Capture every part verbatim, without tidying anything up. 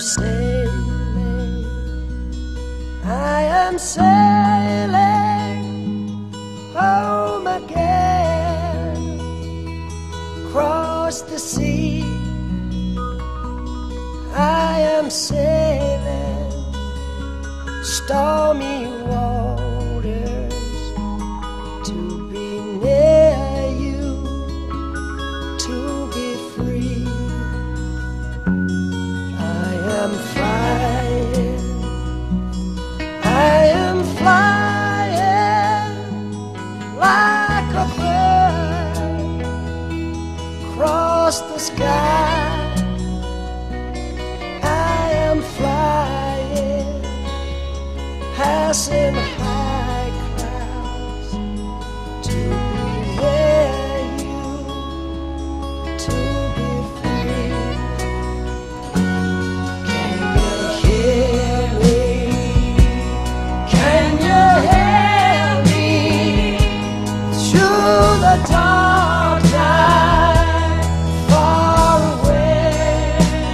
sailing, I am sailing home again, across the sea. I am sailing stormy waters to be near you, to be free. I am flying, I am flying like a bird across the sky. I am flying, passing high clouds to be near you, to be free. Can you hear me? Can you hear me through the dark night, far away?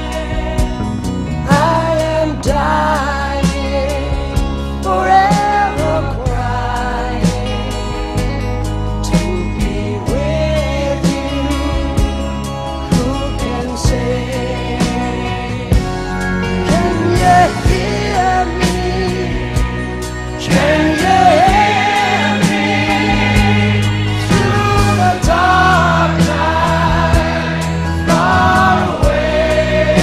I am dying, forever crying, to be with you. Who can say? Can you hear me? Can you hear me through the dark night, far away?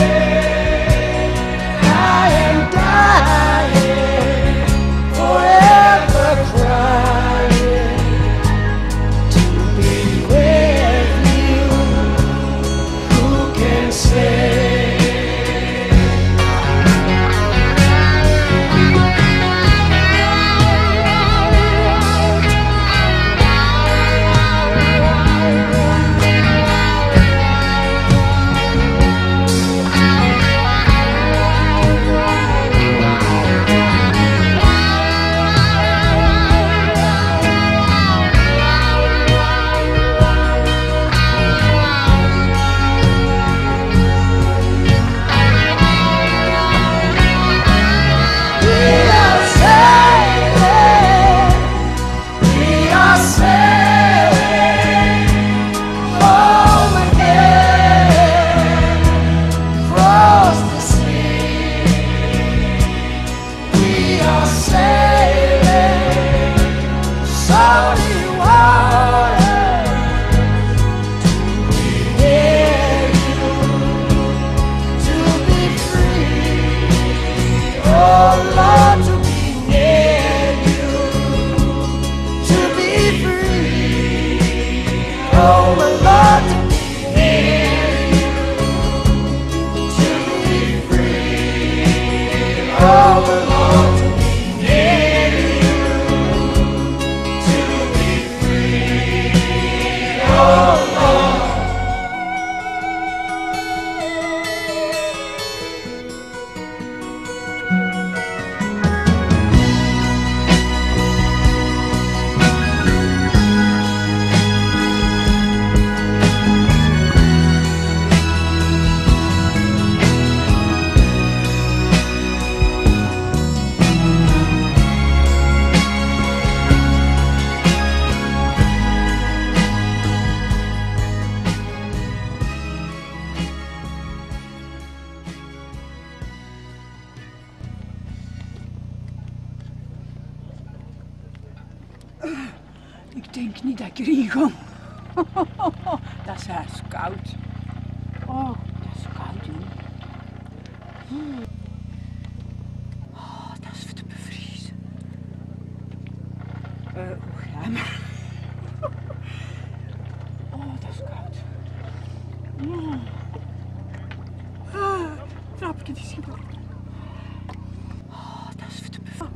I am dying, forever crying, to be with you. Who can say? We are sailing, we are sailing home again, across the sea. We are sailing salty waters to be near you, to be free. Oh Lord, to be near you, to be free. Oh my Lord, to be near you, to be free. Oh my Lord, to be near you, to be free. Oh Lord. Ik denk niet dat ik erin kom. Dat is haast koud. Oh, dat is koud, joh. Oh, dat is voor te bevriezen. Uh, hoe ga maar. Oh, dat is koud. Mm. Ah, trapje die schiet op. Oh, dat is voor te bevriezen.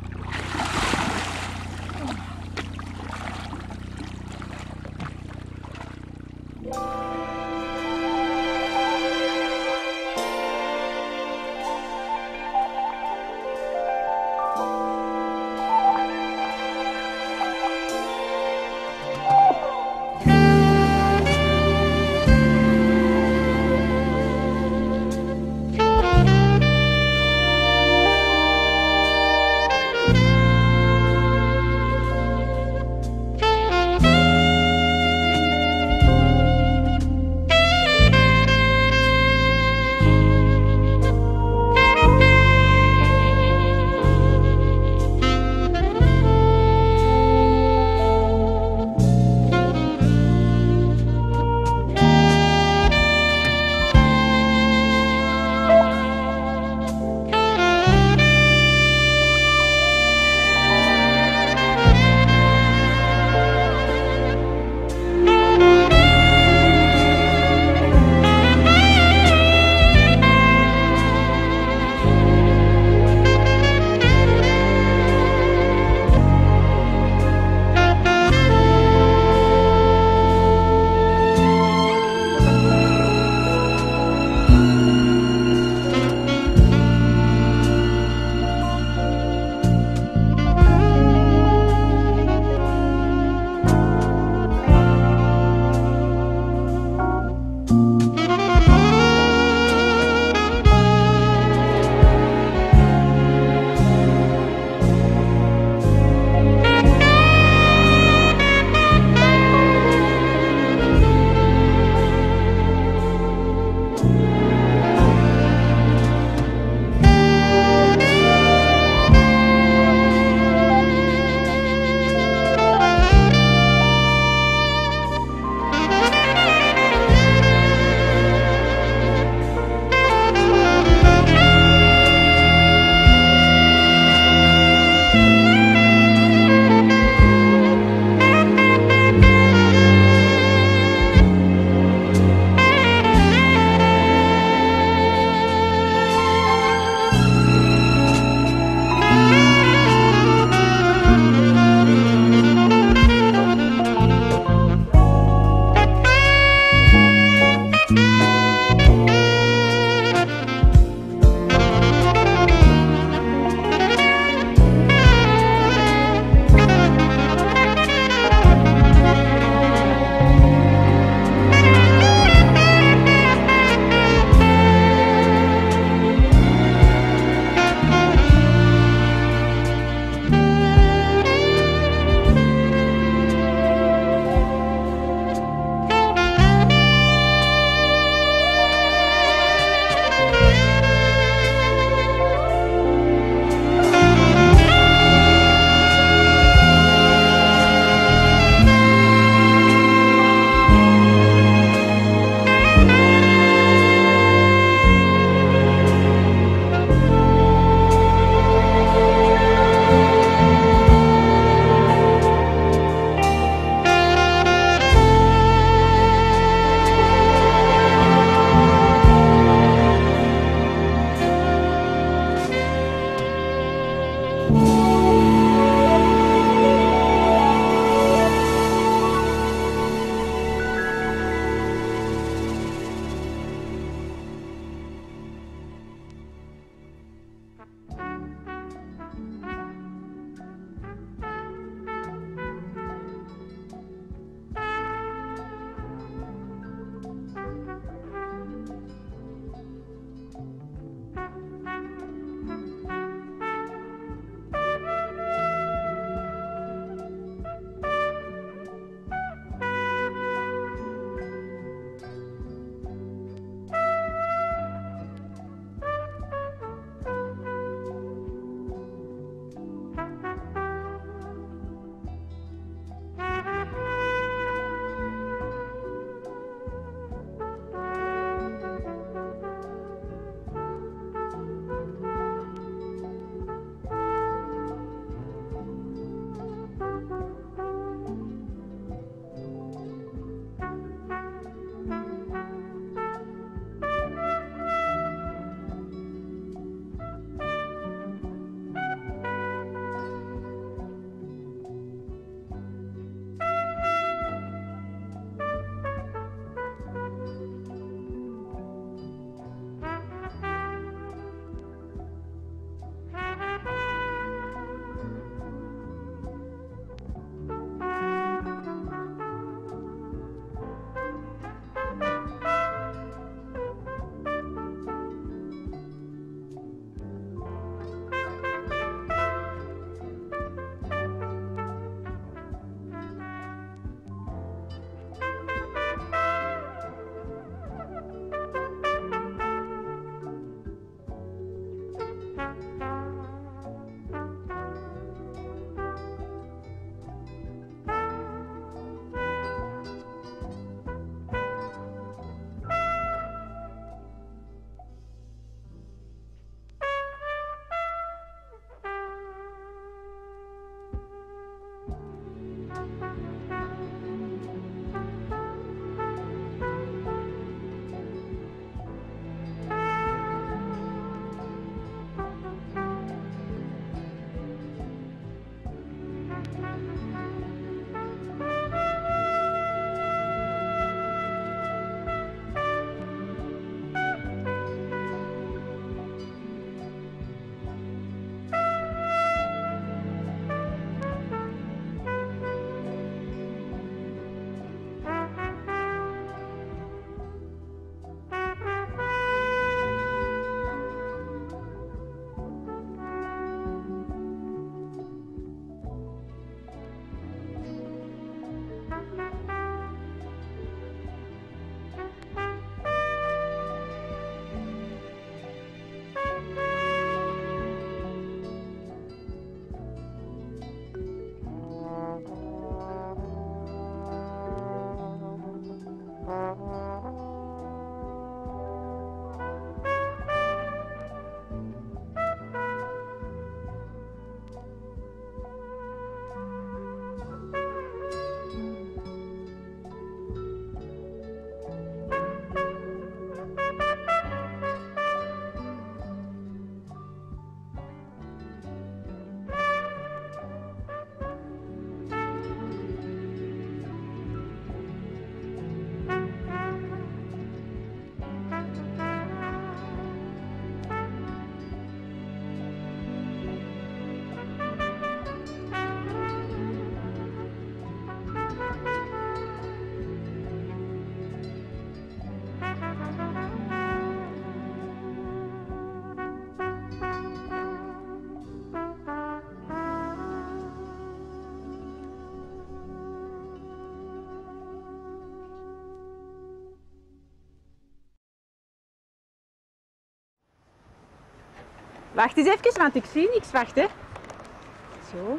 Wacht eens even, want ik zie niks. Wacht, hè. Zo.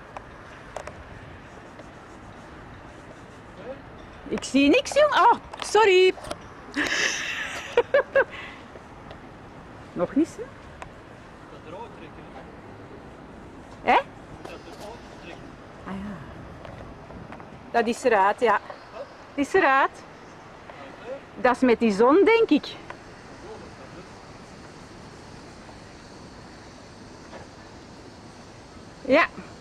Ik zie niks, jong. Oh, sorry. Nog niet, hè? Dat eruit trekken. Hè? Dat eruit trekken. Ah ja. Dat is eruit, ja. Dat is eruit. Dat is met die zon, denk ik. Ja.